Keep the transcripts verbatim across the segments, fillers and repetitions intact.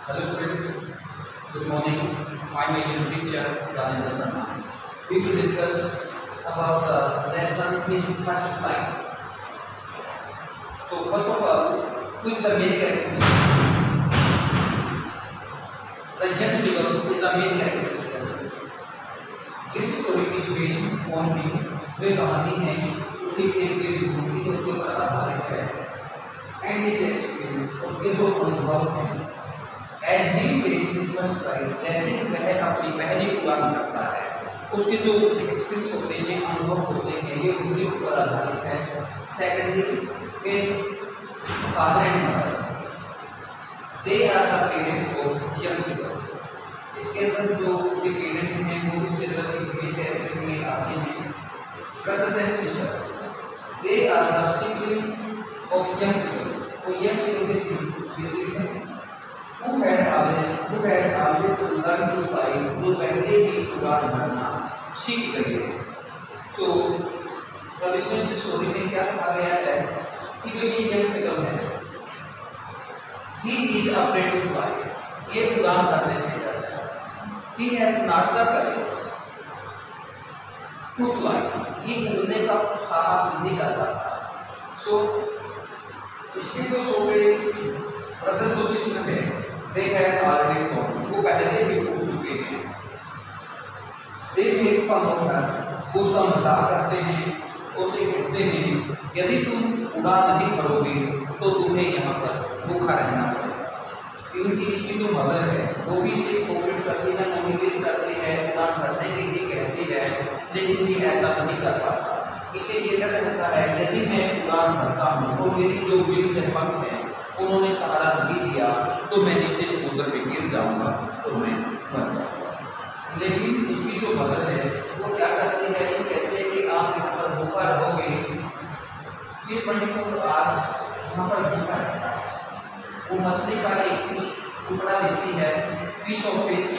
Hello students, good morning. My name is teacher Rajendra Sharma. We will discuss about the lesson in first flight. So first of all, who is the main characteristic? The young seagull is the main characteristic. This story is based on the वे कहानी है उसकी एक बेटी होती है उसके ऊपर आधारित है एंड इज एक्सपीरियंस उसके जो अनुभव हैं as the place is first flight जैसे वह अपनी पहली उड़ान करता है उसके जो उसके एक्सपीरियंस होते हैं अनुभव होते हैं ये उनके ऊपर आधारित है। Secondly is father and mother they are the parents of young seagull. इसके अंदर जो उसके पेरेंट्स हैं वो भी सीगल के कैरेक्टर में आते हैं। Brother and sister, they are the sibling of young seagull. तो young seagull के sibling हैं who had always who had always learned to fly जो पहले ही उड़ान भरना सीख गए। तो अब इसमें से स्टोरी में क्या कहा गया है कि जो ये young seagull है he is afraid to fly, ये उड़ान भरने से डरता है। he has not the courage to fly, ये उड़ने का साहस नहीं करता था। सो इसके जो छोटे ब्रदर जो सिस्टर है दे हैव ऑलरेडी गॉन, वो पहले ही उड़ चुके हैं। They make fun of her, उसका मजाक करते हैं, उसे कहते हैं यदि तुम उड़ान नहीं भरोगे तो तुम्हें यहाँ पर भूखा रहना पड़ेगा। क्योंकि इसकी जो मदर है वो भी इसे कोऑपरेट करती है, मोटिवेट करती है, उड़ान भरने के लिए कहती है, लेकिन ये ऐसा नहीं कर पाता। इसे ये डर रहता है यदि मैं उड़ान भरता हूँ तो मेरी जो विंग्स है पंख है उन्होंने सहारा नहीं दिया तो मैं नीचे समुद्र में गिर जाऊंगा तो मैं मर जाऊंगा। लेकिन इसकी जो मदर है वो क्या करती है कि कहते हैं कि आप यहाँ पर भूखा रहोगे, ये ट्वेंटी फोर आवर्स यहाँ पर भूखा रहता है। वो मछली का एक टुकड़ा लेती है, piece of fish,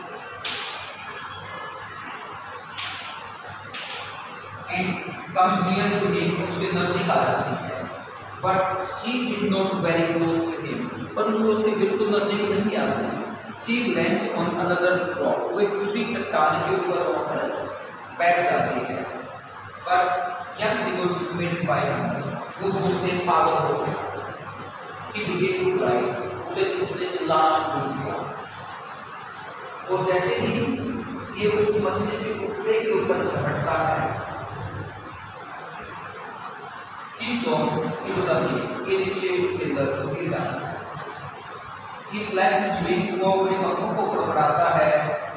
and comes near to him, उसके नजदीक आ जाती है। But she is not very close to him, परंतु उसके बिल्कुल नजदीक नहीं आती। She lands on another rock, वो एक दूसरी चट्टान के ऊपर होकर बैठ जाती है। But young seagull made by her, वो भूख से पागल हो गया। He began to cry, उसे उसने चिल्लाना शुरू किया। और जैसे ही ये उस मछली के टुकड़े के ऊपर झपटता है ये नीचे उसके अंदर गिर जाता है। He clapped his wings, वो अपने पंखों को फड़फड़ाता है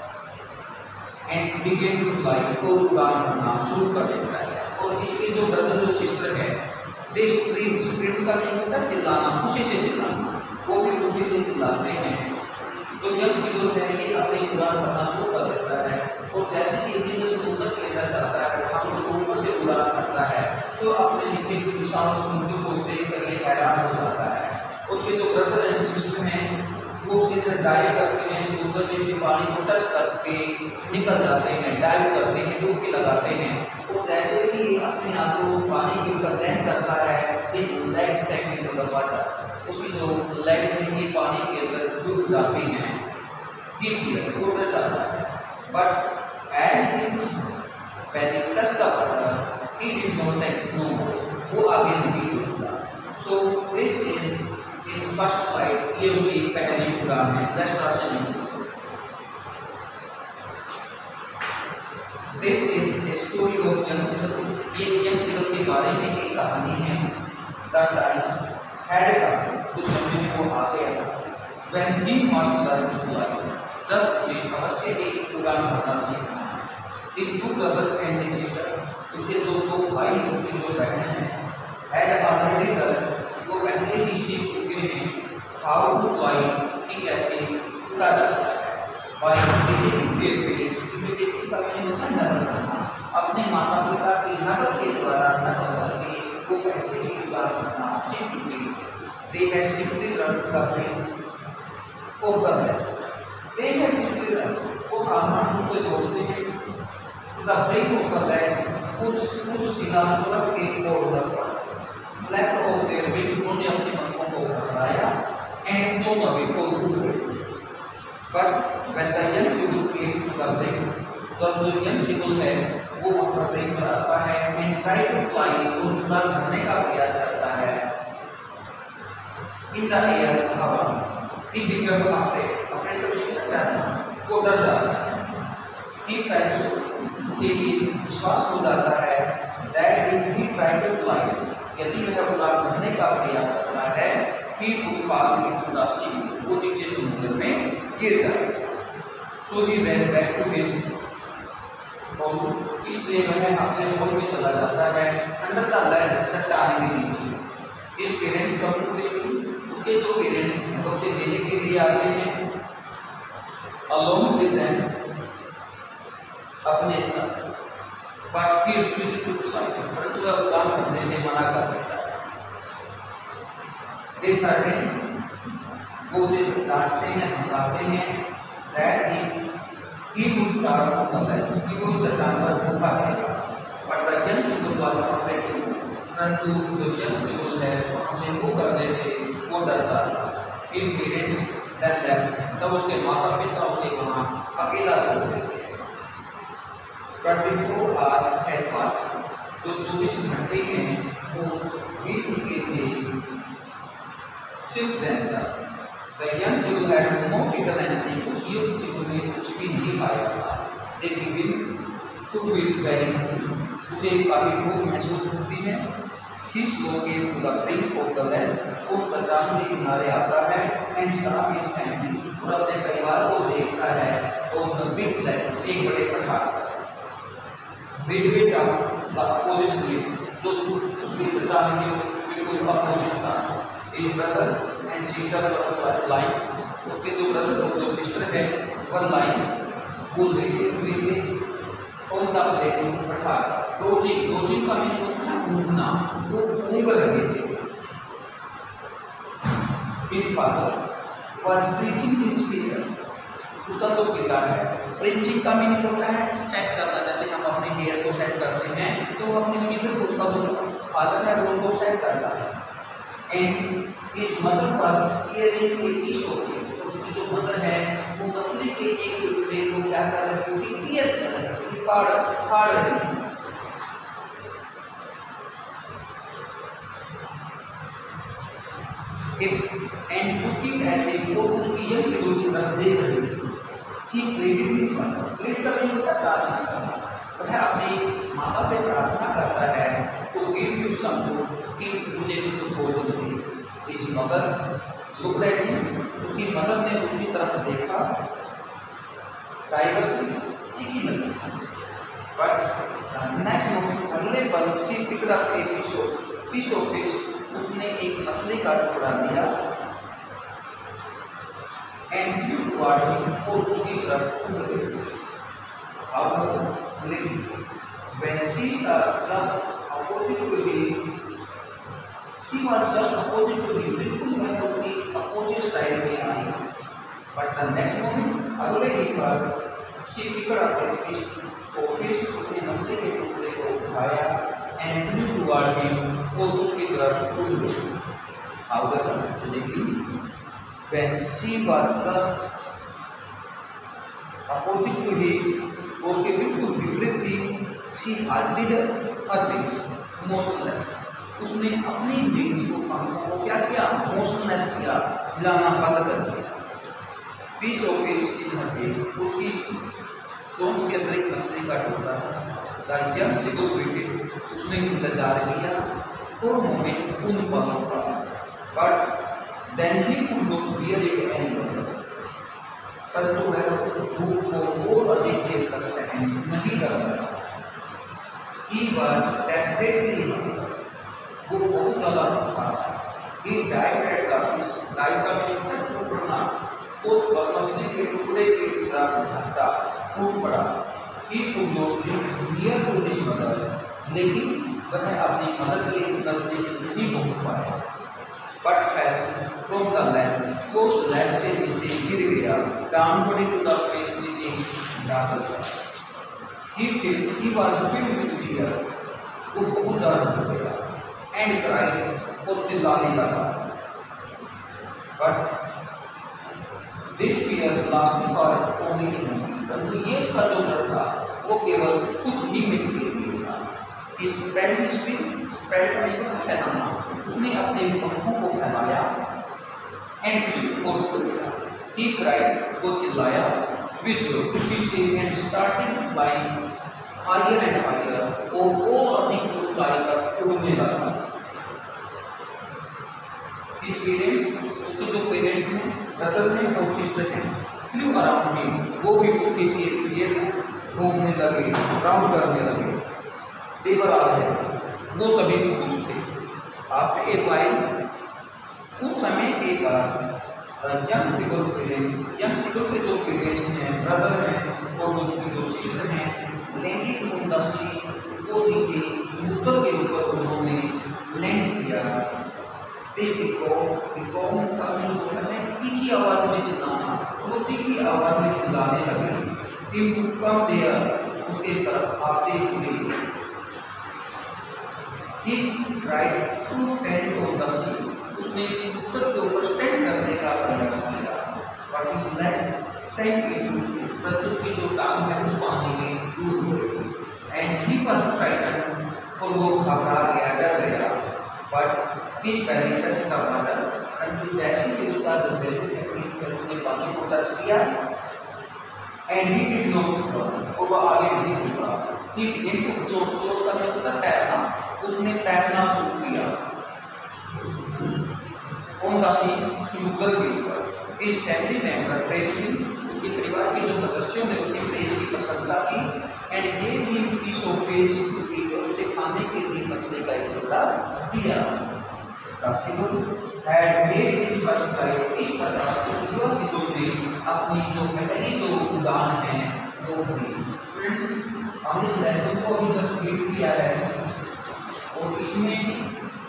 and began to fly, तो उड़ान भरना शुरू कर देता है। और इसके जो ब्रदर जो सिस्टर है दे स्क्रीम, स्क्रीम का नहीं होता चिल्लाना, खुशी से चिल्लाना, वो भी खुशी से चिल्लाते हैं। तो यंग सीगल है ये अपनी उड़ान भरना शुरू कर देता है और जैसे ही ये समुद्र के अंदर जाता है हम उसको ऊपर से उड़ान करता है तो अपने नीचे की विशाल समुद्र को देख कर ये हैरान हो जाता है। उसके जो ब्रदर एंड सिस्टर हैं वो उसके अंदर डाइव करते हैं, समुद्र में से पानी को टच करके निकल जाते हैं, डाइव करते हैं, डुबकी लगाते हैं। और जैसे ही अपने आप को पानी के ऊपर लैंड करता है इस लेग सेक्शन के ऊपर वाटर उसकी जो लेग में ये पानी के अंदर डूब जाते हैं, डीप उतर जाता है। But as is when it touch the water it is not like no more, वो आगे नहीं बढ़ता। So this is his first flight, ये उसकी पहली उड़ान है। That's Russian English. This is a story of young seagull, ये young seagull के बारे में एक कहानी है। That time had come, उस समय में वो आ गया था। When he must learn to fly, जब उसे अवश्य एक उड़ान भरना सीखना है। His two brothers and his sister, उसके दो दो भाई उसकी दो बहनें हैं हैड ऑलरेडी लर्न, वो पहले ही सीख चुके हैं हाउ टू फ्लाई, कि कैसे उड़ा जाता है। By imitating their parents, imitating का मतलब होता है नकल करना, अपने माता पिता की नकल के द्वारा नकल करके वो पहले ही उड़ा करना सीख चुके हैं। They had simply learn the thing of the legs, they had simply learn, वो सामान्य रूप से जोड़ते हैं the thing of the legs, उस उस शिला मतलब के कोड पर लेफ्ट ऑफ देयर विंग, उन्होंने अपने पंखों को फड़फड़ाया एंड फ्लोन अवे, को उड़ गए। जब जो यंग सीगुल है वो वहाँ पर ब्रेक में आता है एंड ट्राई टू फ्लाई, वो उड़ान भरने का प्रयास करता है इन द एयर, हवा। ही बिकम अफ्रेड, अफ्रेड तो नहीं करता है, वो डर जाता है। ही फेल्स, उसे ये विश्वास हो जाता है that if he try to fly, यदि वह उड़ान भरने का प्रयास करता है he would fall into the sea, वो नीचे समुद्र में गिर जाएगा। So he went back to his home, इसलिए वह अपने होम में चला जाता है अंडर द लैंड, चट्टान के नीचे। His parents come to take, उसके जो पेरेंट्स हैं वो उसे लेने के लिए आते हैं अलोंग विद देम, अपने साथ। But he refuse to fly, परंतु वह उड़ान भरने से मना कर देता है। दे थर्टीन, वो उसे डांटते हैं, धमकाते हैं that he he would starve on the land, कि वो चट्टान पर भूखा रहेगा। But the young seagull was afraid to, परंतु जो यंग सीगुल है वहाँ से वो करने से वो डरता था। हिज पेरेंट्स देन लेफ्ट, तब उसके माता पिता उसे वहाँ अकेला छोड़ देते हैं। Twenty four hours had passed, जो चौबीस घंटे हैं वो बीत चुके थे सिंस देन तक। The young seagull had no eaten anything, उस young seagull ने कुछ भी नहीं खाया था। They begin to feel very hungry, उसे काफी भूख महसूस होती है। He slowly came to the brink of the lake, वो चट्टान के किनारे आता है and saw his family, और अपने परिवार को देखता है on the big lake, एक बड़े पठार पर। Midway down the opposite cliff, जो उसकी चट्टान के बिल्कुल अपोजिट था। His brother and sister were lying, उसके जो ब्रदर और जो सिस्टर है वह लाइन वो लेटे हुए थे ऑन द प्लेन पठार। डोजिंग, डोजिंग का मीनिंग होता है ऊँघना, वो ऊँघ रहे थे। His father was preaching his fear, उसका जो पिता है, प्रीचिंग का मीनिंग होता है सेट करना, जैसे हम अपने हेयर को सेट करते हैं तो अपने फिगर को, उसका जो फादर है वो उनको सेट करता है। And his mother was eating a piece of fish, उसकी जो मदर है वो मछली के एक टुकड़े को क्या कर रही थी, क्लियर कर रही थी, फाड़ फाड़ रही थी। एंड लुकिंग एट हिम, वो उसकी यंग सीगुल की तरफ देख रही थी। ही प्रेयड हिज मदर, प्रेयड का मीनिंग होता है प्रार्थना करना, वह अपनी माता से प्रार्थना करता है तो गिव यू सम फूड, कि उसे कुछ भोजन दे। His mother looked at him, उसकी मदर ने उसकी तरफ देखा डाइवर्सली, एक ही नजर। बट नेक्स्ट मोमेंट, अगले पल she picked up a piece of piece of fish, उसने एक मछली का टुकड़ा लिया एंड फ्यू टुवर्ड हिम, और उसकी तरफ उड़ गई। अब लेकिन when she saw just opposite to him, she was just opposite to him, बिल्कुल वह उसकी अपोजिट साइड में आई। बट द नेक्स्ट मोमेंट, अगले ही बार she picked up a fish, वो फिश उसने मछली के टुकड़े को उठाया एंड flew toward him, और उसकी तरफ उड़ गई। However, लेकिन when she was just opposite to him, वो उसके बिल्कुल विपरीत थी। she halted her wings, motionless, उसने अपनी विंग्स को पंखों को क्या किया, मोशनलेस किया, हिलाना बंद कर दिया। Piece of fish in her wing, उसकी चोंच के अतिरिक्त मछली का टुकड़ा था। द यंग सीगुल वेटेड, उसने इंतजार किया फॉर मोमेंट, उन पलों का। But then he could not bear it any longer, परंतु वह उस भूख को और अधिक देर तक सहन नहीं कर सका। He was desperately hungry, वो बहुत ज़्यादा भूखा था। He dived at the fish, dive का मीनिंग है टूटना, उस मछली के टुकड़े की तरफ झपटा, टूट पड़ा। He could not reach near to his mother, लेकिन वह अपनी मदद के नजदीक नहीं पहुंच पाया। But fell from the ledge, वो उस ledge से नीचे गिर गया। Downward into the space, नीचे गिरा गया। He felt, he was filled with fear, वो बहुत ज़्यादा डर गया। And cried, और चिल्लाने लगा। But this fear lasted for only a moment, परंतु ये उसका जो डर था वो केवल कुछ ही मिनट के लिए था। स्प्रेड हिज विंग, स्प्रेड का मतलब फैलाना, उसने अपने पंखों को फैलाया एंड फ्लू और उड़ गया। ही क्राइड, वो चिल्लाया विद जोय खुशी से and started flying higher and higher, और वो अधिक ऊंचाई तक उड़ने लगा। हिज पेरेंट्स, उसके जो पेरेंट्स हैं, ब्रदर हैं और सिस्टर हैं, फ्लू अराउंड हिम, वो भी उसके इर्द घूमने लगे, राउंड करने लगे। देवर आल है, वो सभी खुश थे। आफ्टर ए व्हाइल, उस समय के बाद young seagull parents, young seagull के जो पेरेंट्स हैं, ब्रदर हैं और उसकी जो सिस्टर हैं, लैंडिंग ऑन द सी, वो नीचे समुद्र के ऊपर उन्होंने लैंड किया। ते बिकॉम, बिकॉम का मतलब है तीखी आवाज में चिल्लाना, वो तीखी आवाज में चिल्लाने लगे। टीम टू कम देयर, उसके तरफ आते हुए। He tried to stand on the sea, उसने समुद्र के ऊपर स्टैंड करने का प्रयास किया। But his leg sank into, परंतु उसकी जो टांग है उस पानी में डूब गई। एंड ही वाज फ्राइटन, और वो घबरा गया, डर गया। But his belly touched the water, परंतु जैसे ही उसका जो belly है उसने पानी को टच किया, and he did not float, और वह आगे नहीं बढ़ा। ही began to float, float का मतलब तैरना, उसने तैरना शुरू किया ऑन द सी, समुद्र के ऊपर। His family member praised him, उसके परिवार के जो सदस्यों ने उसकी प्रेज की प्रशंसा की। And gave him piece of fish to eat, और उसे खाने के लिए मछली का एक टुकड़ा दिया। The seagull had made his first flight, इस प्रकार उस युवा सिगुल ने अपनी जो पहली जो उड़ान है वो की। फ्रेंड्स, हमने इस लेसन को अभी जस्ट रीड किया है, और इसमें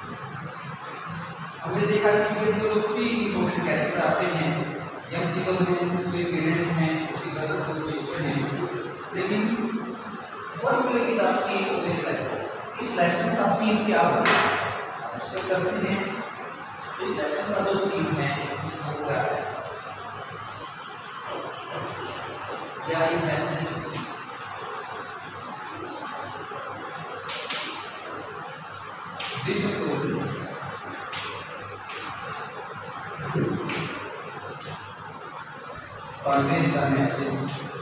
हमने देखा कि इसमें जो थ्री इम्पोर्टेंट कैरेक्टर आते हैं, यंग सिगल में उसके पेरेंट्स हैं, उसकी ब्रदर और सिस्टर हैं। लेकिन वन वे की बात की इस लेसन, इस लेसन का थीम क्या होगा डिस्कस करते हैं। इस लेसन का जो थीम है वो क्या है, क्या ये message this story conveys the message.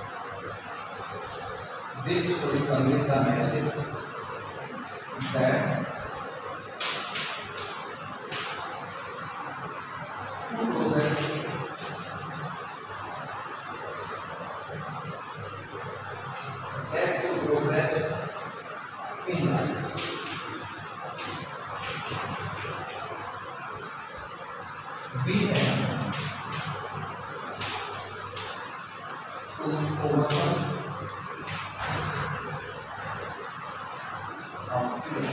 This story conveys the message that to progress, that to progress in life, we have to overcome our fear.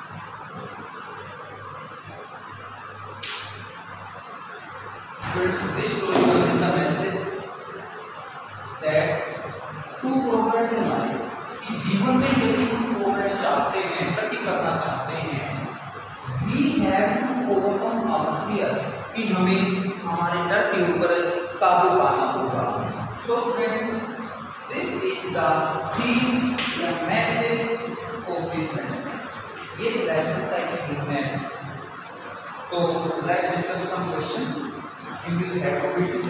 This story conveys the message that to progress in life, कि जीवन में यदि हम progress चाहते हैं, प्रगति करना चाहते हैं, we have to overcome our fear, कि हमें हमारे डर के ऊपर काबू पाना होगा। So friends, this is the theme, the message of this lesson. इस lesson का एक theme है। तो let's discuss some question. You will have to read.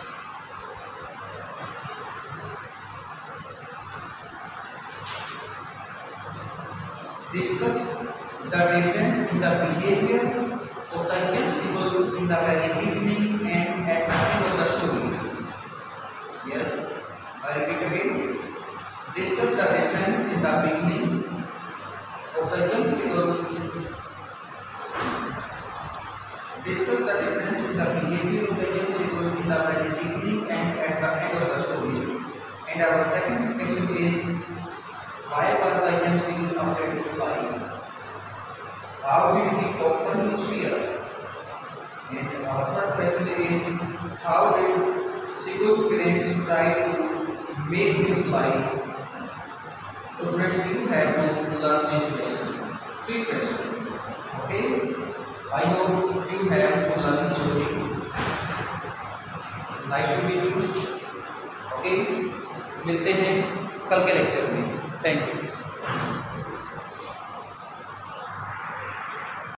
Discuss the difference in the behavior of the young sibyl in the very beginning and at the end of the story. Yes, I repeat again. Discuss the difference in the beginning of the young sibyl. Discuss the difference in the behavior of the young sibyl in the very beginning and at the end of the story. And our second question is, why was the young sibyl afraid to fly? How did he conquer his fear? And our third question is, how did Sigur's parents try to make him fly? So friends, you have to learn this question. Three questions. Okay? I know you have to learn the story. Nice to meet you. Okay? मिलते हैं कल के lecture में। Thank you.